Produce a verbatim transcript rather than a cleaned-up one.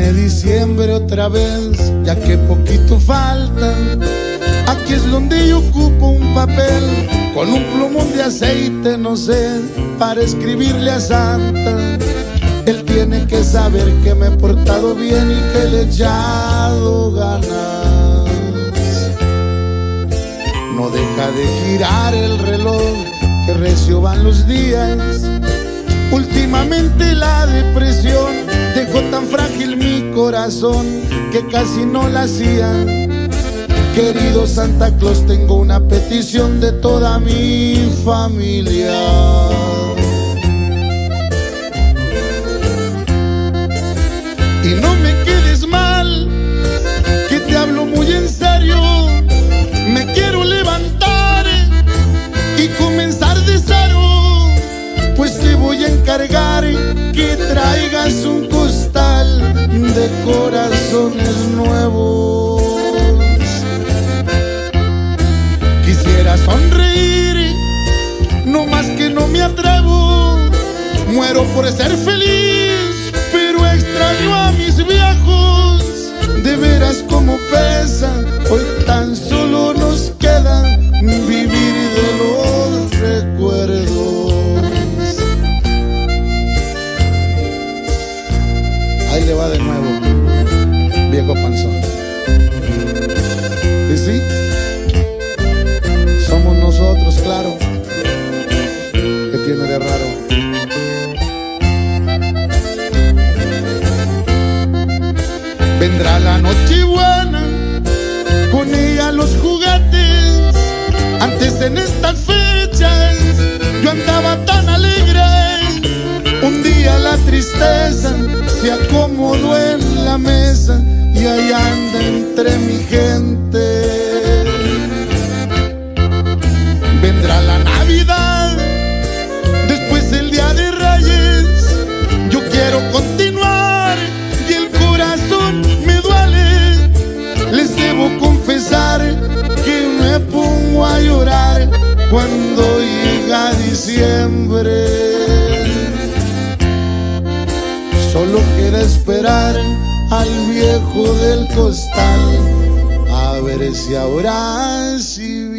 viene diciembre otra vez, ya que poquito falta. Aquí es donde yo ocupo un papel con un plumón de aceite, no sé, para escribirle a Santa. Él tiene que saber que me he portado bien y que le he echado ganas. No deja de girar el reloj, que recio van los días. Últimamente la depresión dejó tan frágil mi corazón que casi no la hacía. Querido Santa Claus, tengo una petición de toda mi familia. Y no me quedes mal, que te hablo muy en serio. Me quiero levantar y comenzar de cero, pues te voy a encargar que traigas un costal de corazones nuevos. Quisiera sonreír, no más que no me atrevo. Muero por ser feliz, pero extraño a mis viejos. De veras como pesa, hoy tan solo nos queda vivir de los recuerdos. Ahí le va de nuevo, viejo panzón. ¿Y sí? Somos nosotros, claro. ¿Qué tiene de raro? Vendrá la noche buena, con ella los juguetes. Antes en estas fechas yo andaba tan alegre. Un día la tristeza se acomodó en la mesa y ahí anda entre mi gente. Vendrá la Navidad, después el Día de Reyes. Yo quiero continuar y el corazón me duele. Les debo confesar que me pongo a llorar cuando llega diciembre. Solo queda esperar al viejo del costal, a ver si ahora sí